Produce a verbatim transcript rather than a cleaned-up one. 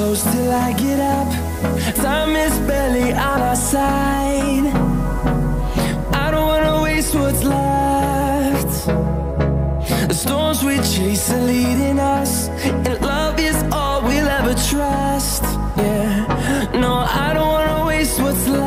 close till I get up. Time is barely on our side. I don't wanna waste what's left. The storms we chase are leading us, and love is all we'll ever trust. Yeah, no, I don't wanna waste what's left.